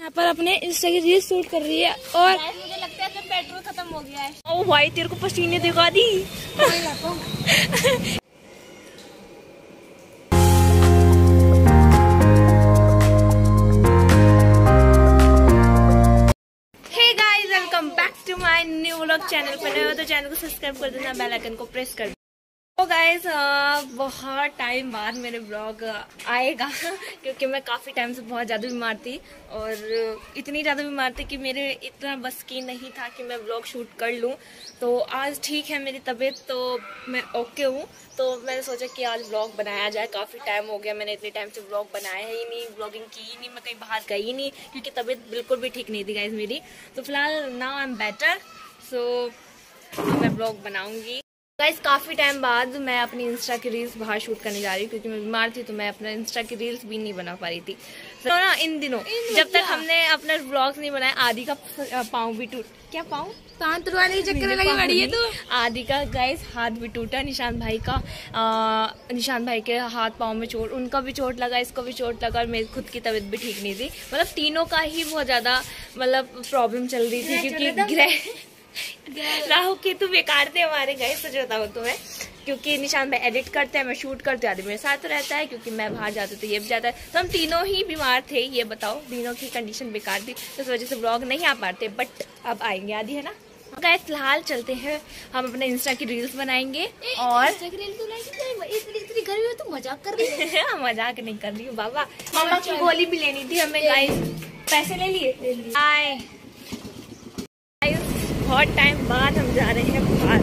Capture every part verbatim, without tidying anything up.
यहाँ पर अपने इंस्टा की रील शूट कर रही है और मुझे लगता है कि पेट्रोल खत्म हो गया है। ओ भाई तेरे को पसीने दिखा दी। Hey guys welcome back to my new vlog. Channel पर नए हो तो चैनल को सब्सक्राइब कर देना, बेल आइकन को प्रेस कर देना। तो गाइस बहुत टाइम बाद मेरे ब्लॉग आएगा क्योंकि मैं काफ़ी टाइम से बहुत ज़्यादा बीमार थी और इतनी ज़्यादा बीमार थी कि मेरे इतना बस की नहीं था कि मैं ब्लॉग शूट कर लूँ। तो आज ठीक है मेरी तबीयत, तो मैं ओके हूँ। तो मैंने सोचा कि आज ब्लॉग बनाया जाए। काफ़ी टाइम हो गया, मैंने इतने टाइम से ब्लॉग बनाया ही नहीं, ब्लॉगिंग की ही नहीं, मैं कहीं बाहर गई नहीं क्योंकि तबीयत बिल्कुल भी ठीक नहीं थी गाइस मेरी। तो फिलहाल now I am better, so मैं ब्लॉग बनाऊँगी। गाइस काफ़ी टाइम बाद मैं अपनी इंस्टा की रील्स बाहर शूट करने जा रही हूँ क्योंकि मैं बीमार थी, तो मैं अपना इंस्टा की रील्स भी नहीं बना पा रही थी। तो ना इन दिनों जब तक हमने अपना व्लॉग्स नहीं बनाया, आदि का पाँव भी टूट क्या पाँव पाँव तुड़वाने के चक्कर में लगी बड़ी है। तो आदि का गाइस हाथ भी टूटा, निशांत भाई का आ, निशांत भाई के हाथ पाँव में चोट, उनका भी चोट लगा, इसको भी चोट लगा और मेरी खुद की तबीयत भी ठीक नहीं थी। मतलब तीनों का ही बहुत ज़्यादा मतलब प्रॉब्लम चल रही थी क्योंकि ग्रह राहु केतु बेकार थे हमारे। गए सच बताओ तुम्हें, क्योंकि निशान भाई एडिट करते हैं, मैं शूट करते आदि मेरे साथ रहता है, क्योंकि मैं बाहर जाती तो ये भी जाता है। तो हम तीनों ही बीमार थे। ये बताओ, तीनों की कंडीशन बेकार थी, तो इस वजह से ब्लॉग नहीं आ पाते, बट अब आएंगे आदि है ना। गाइस फिलहाल चलते हैं, हम अपने इंस्टा की रील्स बनाएंगे। और इतनी गर्मी में तुम मजाक कर रही है? मजाक नहीं कर रही हूँ बाबा, मामा की गोली भी लेनी थी हमें गाइस। पैसे ले लिए आए। बहुत टाइम बाद हम जा रहे हैं बाहर।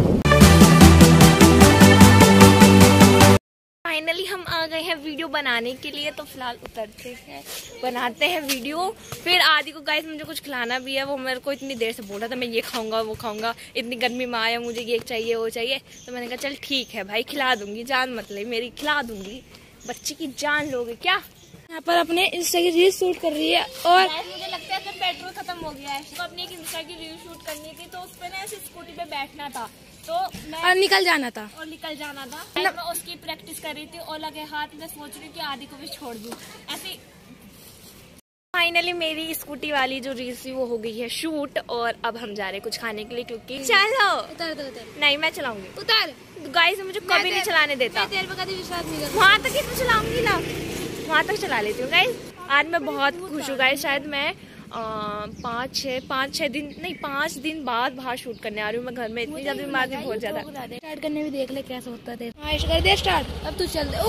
फाइनली हम आ गए हैं वीडियो बनाने के लिए, तो फिलहाल उतरते हैं, बनाते हैं वीडियो। फिर आदि को गाइस मुझे कुछ खिलाना भी है, वो मेरे को इतनी देर से बोल रहा था मैं ये खाऊंगा वो खाऊंगा, इतनी गर्मी में आया मुझे ये चाहिए वो चाहिए। तो मैंने कहा चल ठीक है भाई, खिला दूंगी, जान मत ले मेरी, खिला दूंगी। बच्चे की जान लोगे क्या। यहाँ पर अपने इंस्टा की रील शूट कर रही है और मुझे लगता है कि पेट्रोल खत्म हो गया है। तो अपनी एक इंस्टा की रील शूट करनी थी, तो उस पर ना ऐसे स्कूटी पे बैठना था, तो मैं और निकल जाना था और निकल जाना था मैं उसकी प्रैक्टिस कर रही थी और लगे हाथ में सोच रही हूँ कि आदि को भी छोड़ दूँ ऐसे। फाइनली मेरी स्कूटी वाली जो रील थी वो हो गई है शूट, और अब हम जा रहे हैं कुछ खाने के लिए क्योंकि चलो उतर उतर उतर नहीं मैं चलाऊंगी। उतर गाइस मुझे कभी नहीं चलाने देता, तेरे पे कभी विश्वास नहीं करता। वहाँ तक ही तो चलाऊंगी ना, वहाँ तक चला लेती हूँ गाइस। आज मैं बहुत खुश हूँ गाइस, शायद मैं पाँच छः पाँच छः दिन नहीं पाँच दिन बाद बाहर शूट करने आ रही हूँ। मैं घर में इतनी ज्यादा बीमार थी, बहुत ज्यादा। स्टार्ट करने में देख ले कैसा होता है। हाँ कर दे स्टार्ट, अब तू चल दे।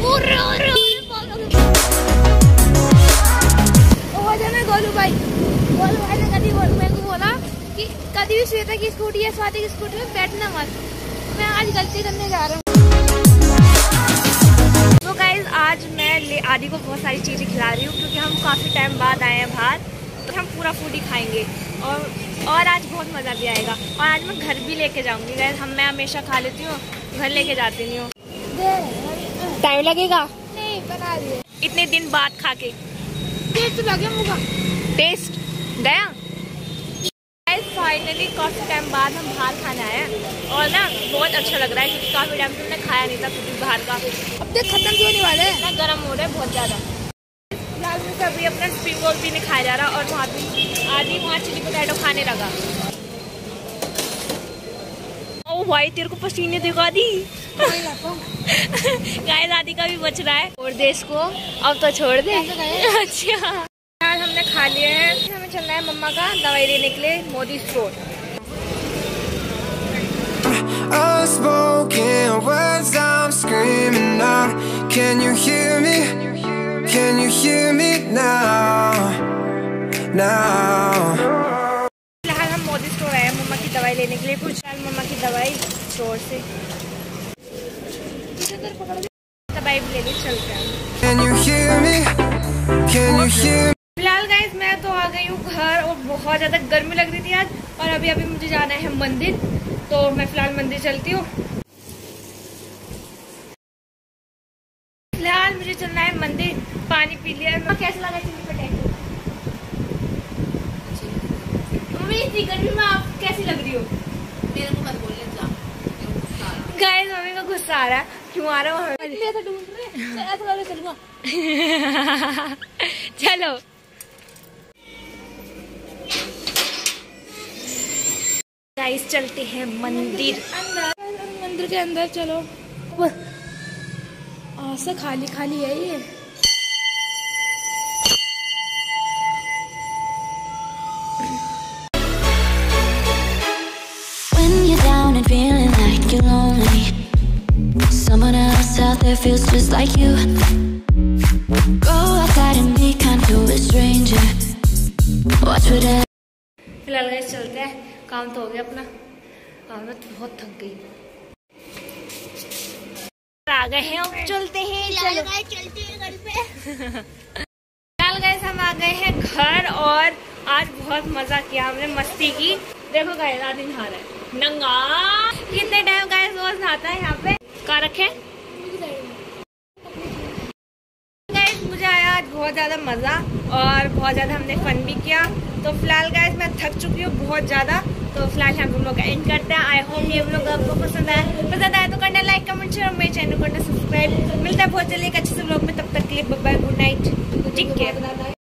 गोलू भाई गोलू भाई ने कभी मेरे को बोला कि कभी भी श्वेता की स्कूटी या स्वाति की स्कूटी में बैठना मत। मैं आज गलती करने जा रहा हूँ। तो गाइस आज मैं आदि को बहुत सारी चीज़ें खिला रही हूँ क्योंकि हम काफ़ी टाइम बाद आए हैं बाहर, तो हम पूरा फूड ही खाएंगे और और आज बहुत मज़ा भी आएगा। और आज मैं घर भी लेके जाऊँगी गाइस, हम मैं हमेशा खा लेती हूँ, घर लेके जाती नहीं हूँ। टाइम लगेगा नहीं, बना दिए इतने दिन बाद खा के। टेस्ट लगे मुझे, टेस्ट गया। फाइनली काफ़ी टाइम बाद हम बाहर खाने आए हैं और ना बहुत अच्छा लग रहा है क्योंकि काफ़ी टाइम से हमने खाया नहीं था कुछ बाहर का। अब देख खत्म क्यों नहीं वाले, ना गर्म हो रहा है बहुत ज़्यादा। फिलहाल में अभी अपना स्प्रिंग रोल भी नहीं खाया जा रहा और वहाँ भी आदि वहाँ चिली पोटैटो खाने लगा। ओ भाई तेरे को पसीने दिखा दी। गाइस आदि का भी बच रहा है, छोड़ दे इसको, अब तो छोड़ दे। अच्छा फिलहाल हमने खा लिया है, हमें चलना है मम्मा का दवाई लेने के लिए Modi store. Unspoken words I'm screaming out. Can you hear me? Can you hear me now? Now. फिलहाल हम मोदी स्टोर आए हैं मम्मा की दवाई लेने के लिए, कुछ मम्मा की दवाई स्टोर से दवाई भी लेने चलते हैं। Can you hear me? Can you hear me? फिलहाल गाइस मैं तो आ गई हूँ घर और बहुत ज़्यादा गर्मी लग रही थी आज, और अभी अभी मुझे जाना है मंदिर, तो मैं फिलहाल मंदिर चलती हूँ। फिलहाल मुझे चलना है मंदिर, पानी पी लिया। कैसा लगा चिली पोटैटो? मम्मी इतनी गर्मी में आप कैसी लग रही हो? मेरे को मत बोलने जा। गाइस मम्मी को गुस्सा आ रहा है, क्यों आ रहा है? ऐसा ढूंढ रहे ऐसा चलूंगा। चलो गाइस चलते हैं मंदिर। अंदर मंदिर के अंदर चलो। ऐसा खाली खाली है ये। When you're down and feeling like you're lonely, someone else out there feels just like you. Go outside and be kind to a stranger. Watch whatever. फिलहाल गाइस चलते हैं, काम तो हो गया अपना। हाँ मैं तो बहुत थक गई। आ गए हैं, अब चलते हैं। चलो चलते हैं घर पे। फिलहाल गाइस हम आ गए हैं घर और आज बहुत मजा किया हमने, मस्ती की। देखो गाइस आदमी नहा रहा है नंगा। कितने टाइम गाइस रोज नहाता है यहाँ पे। कहाँ रखे गाइस। मुझे आया आज बहुत ज्यादा मजा और बहुत ज्यादा हमने फन भी किया। तो फिलहाल गाइस मैं थक चुकी हूँ बहुत ज्यादा। तो फिलहाल हम लोग का एंड करते हैं। आई होप ये व्लॉग आपको पसंद आया। पसंद आया तो करना लाइक कमेंट शेयर और मेरे चैनल को करना सब्सक्राइब। मिलता है बहुत जल्दी एक अच्छे से व्लॉग में, तब तक के लिए bye bye, good night, take care.